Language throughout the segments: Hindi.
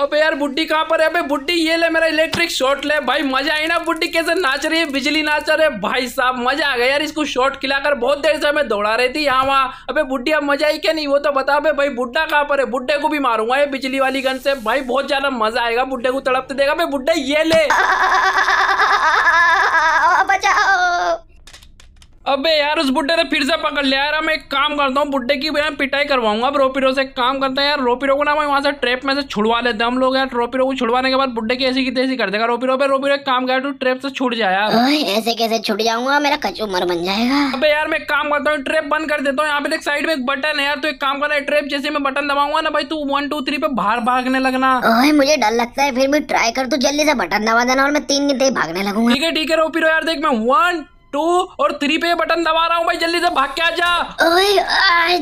अबे यार बुड्ढी कहाँ पर है? अबे बुड्ढी ये ले मेरा इलेक्ट्रिक शॉट ले भाई। मजा आई ना? बुड्ढी कैसे नाच रही है, बिजली नाच रही है भाई साहब, मजा आ गया यार। इसको शॉट खिलाकर बहुत देर से हमें दौड़ा रही थी यहाँ वहाँ। अबे बुड्ढी अब मजा आई क्या नहीं वो तो बता। अबे भाई बुड्ढा कहाँ पर है? बुड्ढे को भी मारूंगा ये बिजली वाली गन से भाई, बहुत ज्यादा मजा आएगा। बुड्ढे को तड़पते देगा। अबे बुड्ढा ये ले बचाओ। अबे यार उस बुड्ढे ने फिर से पकड़ लिया यार। मैं एक काम करता हूँ, बुड्ढे की पिटाई करवाऊंगा अब रोपीरो से। काम करते हैं यार, रोपीरो को ना मैं वहां से ट्रैप में से छुड़वा लेते हैं हम लोग यार। रोपीरो को छुड़वाने के बाद बुड्ढे की ऐसी की तैसी कर देगा रोपीरो। पे रोपीरो एक काम कर, तू ट्रैप से छूट जाए यार। ऐसे कैसे छुट जाऊंगा, मेरा कचूमर बन जाएगा। अबे यार मैं एक काम करता हूँ, ट्रैप बंद कर देता हूँ। यहाँ पे देख साइड में एक बटन है यार, तो एक काम करना है, ट्रैप जैसे मैं बटन दबाऊंगा ना भाई, तू 1 2 3 पे बाहर भागने लगना। मुझे डर लगता है, फिर भी ट्राई कर, तू जल्दी से बटन दबा देना और मैं 3 गिनते ही भागने लगूंगा। ठीक है रोपीरो यार, देख मैं 1 2 और 3 पे बटन दबा रहा हूँ भाई, जल्दी से भाग के आ जा।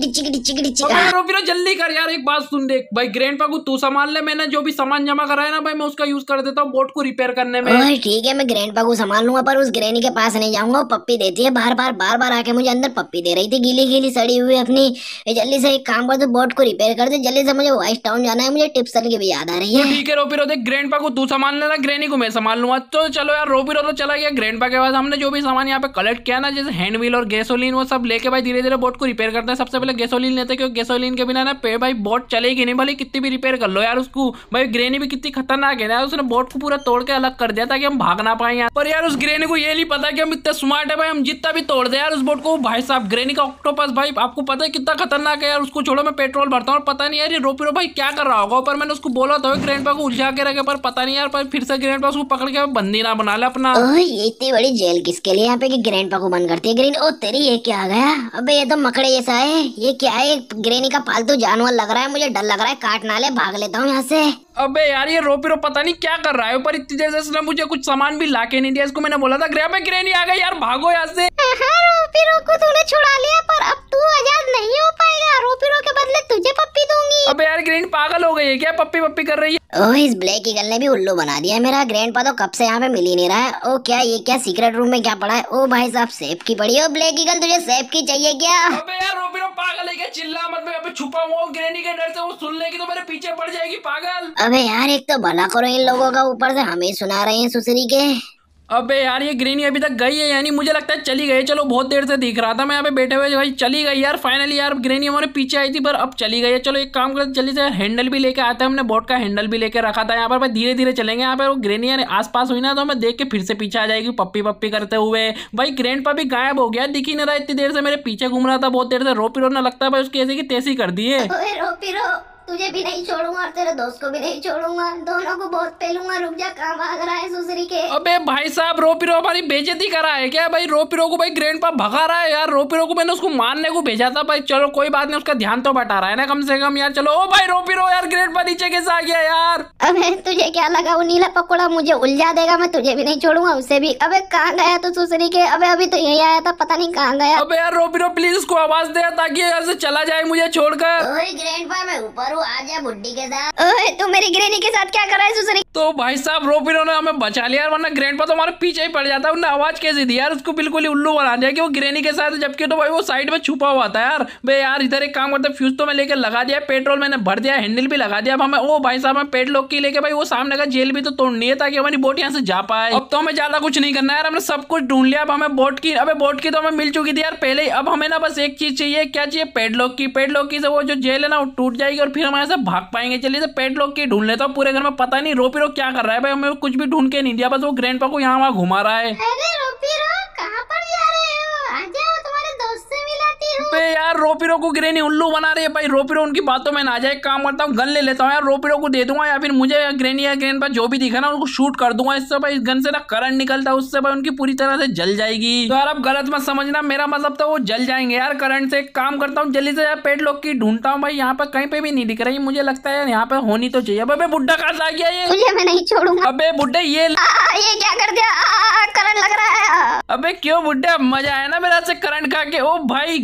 रोपीरो जल्दी कर यार। एक बात सुन देख भाई, ग्रैंडपा को तू संभाल ले, मैंने जो भी सामान जमा करा है ना भाई मैं उसका यूज कर देता हूँ बोट को रिपेयर करने में। ठीक है मैं ग्रैंडपा को संभाल लूंगा, पर उस ग्रैनी के पास नहीं जाऊंगा। वो पप्पी देती है बार बार आके मुझे अंदर पप्पी दे रही थी, गीली गीली सड़ी हुई अपनी। जल्दी से एक काम कर, तू बोट को रिपेयर कर दे जल्दी से, मुझे वाइस टाउन जाना है। मुझे टिप्सन की भी याद आ रही है। ठीक है रोपीरो, देख ग्रैंडपा को तू संभाल लेना, ग्रैनी को मैं संभाल लूंगा। तो चलो यार रोपीरो तो चला गया। ग्रैंडपा के बाद हमने जो भी सामान यहाँ पे कलेक्ट किया ना, जैसे हैंड व्हील और गैसोलीन, वो सब लेके भाई धीरे धीरे बोट को रिपेयर करते हैं। सबसे पहले गैसोलीन लेते हैं, क्योंकि गैसोलीन के बिना ना पे भाई बोट चलेगी नहीं, भले कितनी भी रिपेयर कर लो यार उसको। भाई ग्रेनी भी कितनी खतरनाक है यार, उसने बोट को पूरा तोड़ के अलग कर दिया ताकि हम भाग ना पाए यार। पर यार उस ग्रेनी को ये नहीं पता कि हम इतने स्मार्ट है भाई, हम जितना भी तोड़ दे यार उस बोट को। भाई साहब ग्रेनी का ऑक्टोपस भाई आपको पता है कितना खतरनाक है यार। उसको छोड़ो, मैं पेट्रोल भरता हूँ। पता नहीं यार ये रोपीरो भाई क्या कर रहा होगा। पर मैंने उसको बोला था ग्रैंडपा को उलझा के रखे, पर पता नहीं यार, पर फिर से ग्रैंडपा उसको पकड़ के बंदी ना बना ले अपना। ये इतनी बड़ी जेल किसके लिए यहाँ पे कि ग्रैंडपा को बंद करती है ग्रेनी? ओ तेरी, ये क्या आ गया? अबे ये तो मकड़े जैसा है, ये क्या है? ग्रेनी का पालतू जानवर लग रहा है, मुझे डर लग रहा है, काट ना ले, भाग लेता हूँ यहाँ से। अबे यार ये रोपीरो पता नहीं क्या कर रहा है, पर इतनी देर से इसने मुझे कुछ सामान भी लाके नहीं दिया। इसको मैंने बोला था ग्रेनी आ गई यार, भागो यहाँ से। रोपीरो को तूने छुड़ा लिया, पर अब तू आजाद नहीं हो पाएगा। रोपीरो के बदले तुझे पप्पी दूंगी। अबे यार ग्रेनी पागल हो गई है क्या? पप्पी कर रही है। ओह इस ब्लैक ईगल ने भी उल्लू बना दिया मेरा। ग्रैंडपा तो कब से यहाँ पे मिल ही नहीं रहा है। ओ क्या ये क्या सीक्रेट रूम में क्या पड़ा है? ओ भाई साहब सेफ की पड़ी है। ब्लैक ईगल तुझे सेफ की चाहिए क्या? अबे यार रोपीरो पागल है क्या? चिल्ला मत, मैं अबे छुपा हुआ हूँ ग्रेनी के डर से, वो सुन लेगी तो मेरे पीछे पड़ जाएगी पागल। अबे यार एक तो भला करो इन लोगों का, ऊपर से हमें सुना रहे हैं सुसरी के। अबे यार ये ग्रेनी अभी तक गई है, यानी मुझे लगता है चली गई। चलो बहुत देर से दिख रहा था मैं यहाँ पे बैठे हुए, भाई चली गई यार फाइनली। यार ग्रेनी हमारे पीछे आई थी पर अब चली गई है। चलो एक काम करते जल्दी से हैंडल भी लेके आते हैं, हमने बोट का हैंडल भी लेके रखा था यहाँ पर। भाई धीरे धीरे चलेंगे यहाँ पे। वो ग्रेनी यार आसपास हुई ना तो हमें देख के फिर से पीछे आ जाएगी पप्पी करते हुए। भाई ग्रैंडपा भी गायब हो गया, दिख ही नहीं रहा। इतनी देर से मेरे पीछे घूम रहा था बहुत देर से। रोपीरो ने लगता है भाई उसकी ऐसी की तैसी कर दी है। रोपीरो तुझे भी नहीं छोड़ूंगा और तेरे दोस्त को भी नहीं छोड़ूंगा, दोनों को बहुत पेलूंगा। रुक जा, कहाँ भाग रहा है सुसरी के? अबे भाई साहब रोपीरो हमारी बेइज्जती करा है क्या भाई? रोपीरो को भाई ग्रैंडपा भगा रहा है यार। रोपीरो को मैंने उसको मारने को भेजा था भाई। चलो कोई बात नहीं, उसका ध्यान तो बटा रहा है ना कम से कम यार। चलो ओ भाई रोपीरो यार ग्रैंडपा नीचे कैसे आ गया यार? अबे तुझे क्या लगा वो नीला पकोड़ा मुझे उलझा देगा? मैं तुझे भी नहीं छोड़ूंगा, उसे भी। अबे कहाँ गया तू सुसरी के? अबे अभी तो यही आया था, पता नहीं कहाँ गया। अबे यार रोपीरो प्लीज उसको आवाज दे ताकि यहाँ से चला जाए मुझे छोड़कर। ओए ग्रैंडपा मैं ऊपर हूँ, आजा बुड्ढी के साथ। ओए तू मेरी ग्रेनी के साथ क्या कर रहा है सुसरी? तो भाई साहब रोपीरो ने हमें बचा लिया, वरना ग्रैंडपा तो हमारे पीछे ही पड़ जाता। उन्होंने आवाज कैसे दी यार? उसको बिल्कुल ही उल्लू बना दिया कि वो ग्रेनी के साथ, जबकि तो भाई वो साइड में छुपा हुआ था यार। बे यार इधर एक काम करते, फ्यूज तो मैं लेकर लगा दिया, पेट्रोल मैंने भर दिया, हैंडल भी लगा दिया। अब हमें ओ भाई साहब पेडलॉक की लेके भाई वो सामने का जेल भी तो तोड़नी है ताकि हमारी बोट यहाँ से जा पाए। अब तो हमें ज्यादा कुछ नहीं करना यार, हमने सब कुछ ढूंढ लिया। अब हमें बोट की, अबे बोट की तो हमें मिल चुकी थी यार पहले ही। अब हमें ना बस एक चीज चाहिए, क्या चाहिए? पेडलॉक की। पेडलॉक की से वो जो जेल है ना वो टूट जाएगी और फिर हम यहाँ से भाग पाएंगे। चलिए से पेडलॉक की ढूंढ लेता हूँ पूरे घर में। पता नहीं रोपीरो क्या कर रहा है भाई, हमें कुछ भी ढूंढ के नहीं दिया, बस वो ग्रैंडपा को यहाँ वहाँ घुमा रहा है। अरे रोपीरो कहाँ पर जा रहे हो? आ जाओ, तुम्हारे दोस्त से मिलाती हूँ। बे यार रोपीरो को ग्रेनी उल्लू बना रही है भाई। रोपीरो उनकी बातों में ना जाए, काम करता हूँ गन ले लेता हूँ यार, रोपीरो को दे दूंगा या फिर मुझे ग्रेनी या ग्रैंडपा जो भी दिखा ना उनको शूट कर दूंगा। इससे भाई गन से ना करंट निकलता है, उससे भाई उनकी पूरी तरह से जल जाएगी। तो यार अब गलत मत समझना, मेरा मतलब तो वो जल जाएंगे यार करंट से। काम करता हूँ जल्दी से यार पेडलॉक की ढूंढता हूँ भाई। यहाँ पर कहीं पे भी नहीं दिख रही, मुझे लगता है यहाँ पे होनी तो चाहिए। अबे बुड्ढा कहाँ से आ गया ये? तुझे मैं नहीं छोड़ूंगा। अबे बुड्ढे ये क्या कर दिया? करंट लग रहा है। अबे क्यों बुड्ढे? मजा आया ना मेरा से करंट खा के? ओ भाई एमो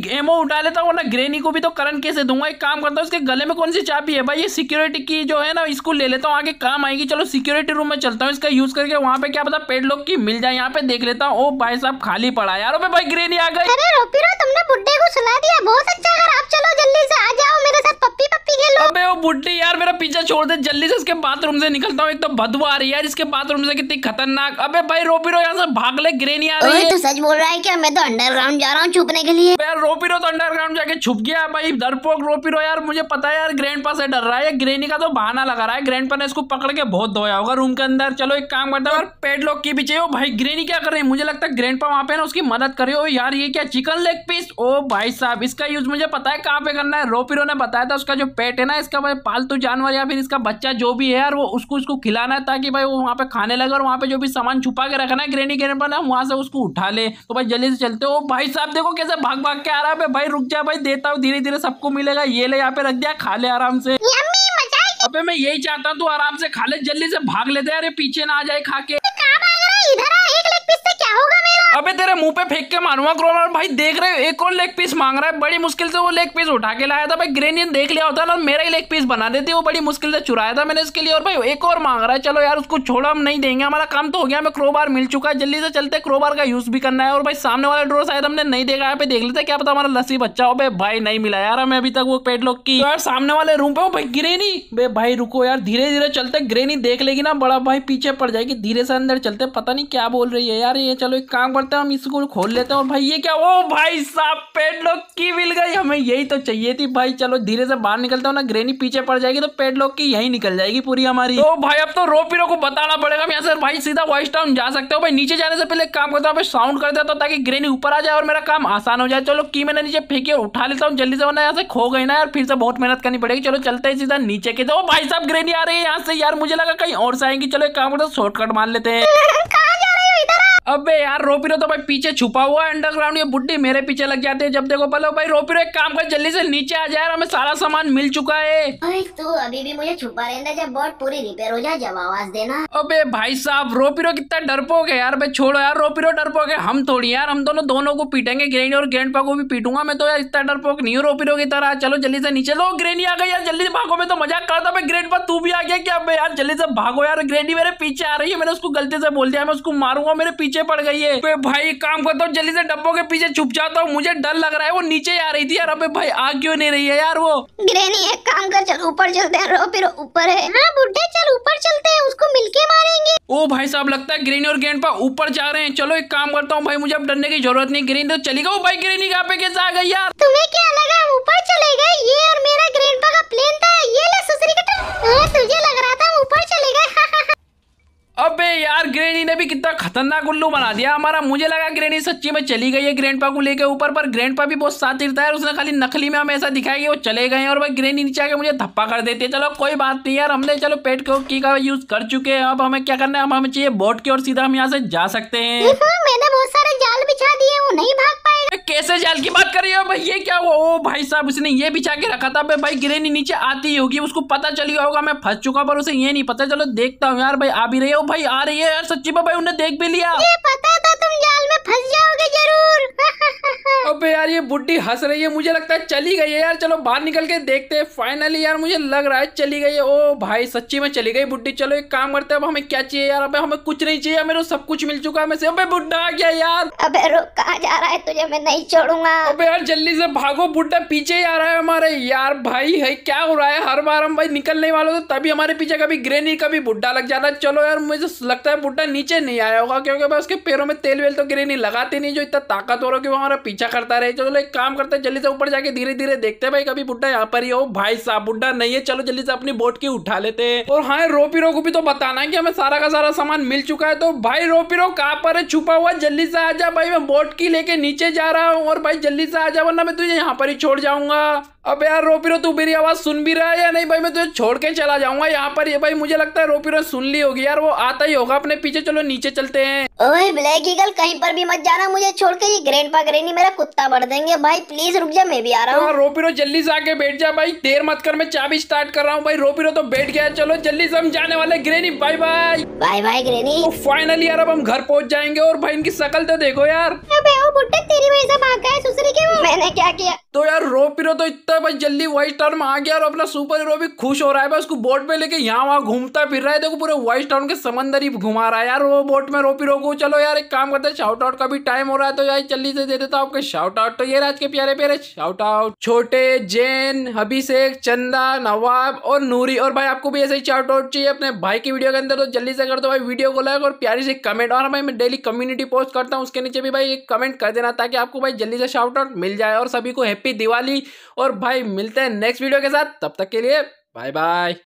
उठा लेता हूँ, वरना ग्रेनी को भी तो करंट कैसे दूंगा। एक काम करता हूँ, इसके गले में कौन सी चाबी है भाई, ये सिक्योरिटी की जो है ना, इसको ले लेता हूँ, आगे काम आएगी। चलो सिक्योरिटी रूम में चलता हूँ, इसका यूज करके वहाँ पे क्या पता पेडलॉक की मिल जाए। यहाँ पे देख लेता हूँ। ओ भाई साहब खाली पड़ा यार। अबे भाई ग्रेनी आ गई। अरे रोपीरो, तुमने बुड्ढे को सुला दिया, बहुत अच्छा करा। आप चलो जल्दी से आ जाओ मेरे साथ, पप्पी पप्पी खेलो। अबे वो बुड्ढी यार मेरा पीछे छोड़ दे, जल्दी से इसके बाथरूम से निकलता हूँ। एक तो बदबू आ रही है यार इसके बाथरूम से, कितनी खतरनाक। अबे भाई रोपीरो यहाँ से भाग ले, ग्रेनी आ रही है। तो सच बोल रहा है क्या? मैं तो अंडरग्राउंड जा रहा हूँ छुपने के लिए। यार रोपीरो तो अंडरग्राउंड जाके छुप गया भाई, डरपोक रोपीरो यार। मुझे पता है यार ग्रैंडपा से डर रहा है, ग्रेनी का तो बहाना लगा रहा है। ग्रैंडपा ने इसको पकड़ के बहुत धोया होगा रूम के अंदर। चलो एक काम करता हूँ, पेडलॉक की भी चाहिए। भाई ग्रेनी क्या कर रही है, मुझे लगता है ग्रैंडपा वहाँ पे ना उसकी मदद करे। ओ यार ये क्या चिकन लेग पीस। ओ भाई साहब इसका यूज मुझे पता है कहाँ पे करना है। रोपीरो ने बताया था उसका जो पेट है ना, इसका भाई पालतू जानवर या फिर इसका बच्चा जो भी है यार, वो उसको खिलाना है ताकि भाई वो वहाँ पे खाने लगे, और वहाँ पे जो भी सामान छुपा के रखना है ग्रेनी ग्रैंडपा ने, वहाँ से उसको उठा ले। तो भाई जल्दी से चलते हो। भाई साहब देखो कैसे भाग भाग के आ रहा है। भाई रुक जा भाई, देता हूँ, धीरे धीरे सबको मिलेगा। ये ले यहाँ पे रख दिया, खा ले आराम से। अबे मैं यही चाहता हूँ तू आराम से खा ले, जल्दी से भाग लेते यार, ये पीछे ना आ जाए खा के। इधर आ, एक लेग पीस से क्या होगा मेरा? अबे तेरे मुंह पे फेंक के मारूंगा क्रोनर। भाई देख रहे हो एक और लेग पीस मांग रहा है, बड़ी मुश्किल से वो लेग पीस उठा के लाया था। भाई ग्रेनी ने देख लिया होता ना, मेरा ही लेग पीस बना देती, वो बड़ी मुश्किल से चुराया था मैंने इसके लिए। और भाई एक और मांग रहा है। चलो यार उसको छोड़ो, हम नहीं देंगे, हमारा काम तो हो गया, हमें क्रोबार मिल चुका है। जल्दी से चलते, क्रोबार का यूज भी करना है। और भाई सामने वाला ड्रॉर शायद हमने नहीं देखा, यहाँ पे देख लेते क्या पता हमारा लस्सी बच्चा हो। भाई नहीं मिला यार हमें अभी तक वो पेडलॉक की। यार सामने वाले रूम पे हो भाई ग्रेनी। भाई रुको यार, धीरे धीरे चलते, ग्रेनी देख लेगी ना बड़ा भाई पीछे पड़ जाएगी। धीरे से अंदर चलते, पता नहीं क्या बोल रही है यार ये। चलो एक काम करते हैं, हम इसको खोल लेते हैं। और भाई ये क्या, ओ भाई साहब पेडलॉक की मिल गई, हमें यही तो चाहिए थी भाई। चलो धीरे से बाहर निकलता हूँ ना, ग्रेनी पीछे पड़ जाएगी तो पेडलॉक की यही निकल जाएगी पूरी हमारी। तो भाई अब तो रोपीरो को बताना पड़ेगा, यहाँ से भाई सीधा वॉइस टाउन जा सकते हो। भाई नीचे जाने से पहले काम करता हूँ, साउंड कर देता हूँ ताकि ग्रेनी ऊपर आ जाए और मेरा काम आसान हो जाए। चलो की मैंने नीचे फेंकी और उठा लेता हूँ जल्दी से, वरना यहाँ से खो गई ना यार, फिर से बहुत मेहनत करनी पड़ेगी। चलो चलते हैं सीधा नीचे के। तो भाई साहब ग्रेनी आ रही है यहाँ से यार, मुझे लगा कहीं और से आएंगी। चलो एक काम करते शॉर्टकट मार लेते हैं। अबे यार रोपीरो तो भाई पीछे छुपा हुआ है अंडरग्राउंड, ये बुड्ढी मेरे पीछे लग जाती है जब देखो। पहले भाई रोपीरो एक काम कर, जल्दी से नीचे आ जाए, हमें सारा सामान मिल चुका है। तू अभी भी मुझे छुपा रहना, जब बोट पूरी रिपेयर हो जाए जब आवाज देना। अबे भाई साहब रोपीरो कितना डरपोक है यार। भाई छोड़ो यार, रोपीरो डरपोक है, हम थोड़ी यार, हम दोनों को पीटेंगे, ग्रेनी और ग्रैंडपा को भी पीटूंगा मैं तो यार, इतना डरपोक नहीं हूँ रोपीरो की तरह। चलो जल्दी से नीचे लो, ग्रेनी आ गई यार, जल्दी से भागो। मैं तो मजाक करता भाई, ग्रैंडपा तू भी आ गया क्या? यार जल्दी से भागो यार, ग्रेनी मेरे पीछे आ रही है, मैंने उसको गलती से बोल दिया मैं उसको मारूंगा, मेरे पीछे पड़ गई है। भाई काम करता हूँ, जल्दी से डब्बों के पीछे छुप जाता हूँ, मुझे डर लग रहा है, वो नीचे आ रही थी यार। अबे भाई आ क्यों नहीं रही है यार वो? ग्रेनी एक काम कर, चल ऊपर चलते हैं, रोपीरो ऊपर है। हाँ बुड्ढे चल ऊपर चलते हैं, उसको मिलके मारेंगे। ओ भाई साहब लगता है ग्रेनी और ग्रैंडपा ऊपर जा रहे हैं। चलो एक काम करता हूँ भाई, मुझे अब डरने की जरूरत नहीं, ग्रेनी तो चली गई। भाई ग्रेनी कहाँ पे कैसे आ गई यार? तुम्हें क्या लगा हम ऊपर चले गए? ये और मेरा ग्रैंडपा का प्लेन था, ये ले सुसरी कटा। तुझे लग रहा था हम ऊपर चले गए। अबे यार ग्रेनी ने भी कितना खतरनाक उल्लू बना दिया हमारा। मुझे लगा ग्रेनी सच्ची में चली गई है ग्रैंडपा को लेके ऊपर, पर ग्रैंडपा भी बहुत शातिर है, उसने खाली नकली में हमें ऐसा दिखाया कि वो चले गए हैं और भाई ग्रेनी नीचे आके मुझे धप्पा कर देती है। चलो कोई बात नहीं यार, हमने चलो पेट की का यूज कर चुके हैं, अब हमें क्या करना है, अब हमें चाहिए बोट की और सीधा हम यहाँ से जा सकते हैं। मैंने बहुत सारे जाल बिछा दिए, वो नहीं भाग पाएगा। कैसे जाल की बात कर रही हो भाई? ये क्या हुआ? ओ भाई साहब उसने ये बिछा के रखा था। भाई ग्रेनी नीचे आती होगी, उसको पता चल गया होगा मैं फंस चुका, पर उसे ये नहीं पता। चलो देखता हूँ यार, भाई आ भी रही हो? भाई आ रही है यार सच्ची में, भाई उन्हें देख भी लिया। ये पता था तुम जाल में फंस जाओगे जरूर। अबे यार ये बुड्ढी हंस रही है, मुझे लगता है चली गई है यार। चलो बाहर निकल के देखते हैं। फाइनली यार मुझे लग रहा है चली गई है। ओ भाई सच्ची में चली गई बुड्ढी। चलो एक काम करते हैं, अब हमें क्या चाहिए यार? अबे हमें कुछ नहीं चाहिए, मेरे सब कुछ मिल चुका है हमें से। अबे बुड्ढा आ गया यार। अबे रुक, कहाँ जा रहा है? तुझे मैं नहीं छोड़ूंगा। अबे यार जल्दी से भागो, बुड्ढा पीछे ही आ रहा है हमारे। यार भाई है क्या हो रहा है? हर बार हम भाई निकलने वाले तो तभी हमारे पीछे कभी ग्रेनी कभी बुड्ढा लग जाता है। चलो यार मुझे लगता है बुड्ढा नीचे नहीं आया होगा, क्योंकि भाई उसके पैरों में तेल वेल तो ग्रेनी लगाती नहीं जो इतना ताकतवर हो कि वो हमारा पीछा करता रहे। चलो एक काम करते हैं, जल्दी से ऊपर जाके धीरे धीरे देखते हैं भाई कभी बुड्ढा यहाँ पर ही हो। भाई साहब बुड्ढा नहीं है। चलो जल्दी से अपनी बोट की उठा लेते हैं। और हाँ रोपीरो को भी तो बताना है कि हमें सारा का सारा सामान मिल चुका है। तो भाई रोपीरो कहाँ पर है? छुपा हुआ, जल्दी से आ जा भाई, मैं बोट की लेके नीचे जा रहा हूँ। और भाई जल्दी से आ जा वरना मैं तुझे यहाँ पर ही छोड़ जाऊंगा। अब यार रोपीरो तू मेरी आवाज सुन भी रहा है या नहीं भाई? मैं तुझे छोड़ के चला जाऊंगा यहाँ पर। ये भाई मुझे लगता है रोपीरो सुन ली होगी यार, वो आता ही होगा अपने पीछे। चलो नीचे चलते हैं। ओए ब्लैक ईगल, कहीं पर भी मत जाना मुझे छोड़ के। ये ग्रैंडपा ग्रैनी मेरा कुत्ता बढ़ देंगे भाई। प्लीज रुक जा, मैं भी आ रहा हूँ। रोपीरो जल्दी से आके बैठ जा भाई, देर मत कर, मैं चाबी स्टार्ट कर रहा हूँ भाई। रोपीरो तो बैठ गया, चलो जल्दी से हम जाने वाले। Granny bye bye. Bye bye granny. तो फाइनली यार अब हम घर पहुंच जाएंगे। और भाई इनकी शक्ल तो देखो यार। अबे ओ बुड्ढे, तेरी वजह से भाग गए ससुरी के वो। मैंने क्या किया? तो यार रोपीरो तो इतना भाई जल्दी व्हाइट टाउन में आ गया और अपना सुपर हीरो भी खुश हो रहा है भाई। उसको बोट पे लेके यहाँ वहाँ घूमता फिर रहा है। देखो पूरे व्हाइट टाउन के समंदर ही घुमा रहा है यार वो बोट में रोपीरो को। चलो यार एक काम करते हैं, शाउट आउट का भी टाइम हो रहा है तो यार जल्दी से दे देता हूँ आपके शाउट आउट। तो ये आज के प्यारे प्यारे शाउट आउट, छोटे, जैन, अभिषेक, चंदा, नवाब और नूरी। और भाई आपको भी ऐसे ही शाउट आउट चाहिए अपने भाई की वीडियो के अंदर तो जल्दी से कर दो भाई वीडियो को लाइक और प्यारी से कमेंट। और भाई मैं डेली कम्युनिटी पोस्ट करता हूँ, उसके नीचे भी भाई एक कमेंट कर देना ताकि आपको भाई जल्दी से शाउट आउट मिल जाए। और सभी को हैप्पी दिवाली। और भाई मिलते हैं नेक्स्ट वीडियो के साथ, तब तक के लिए बाय बाय।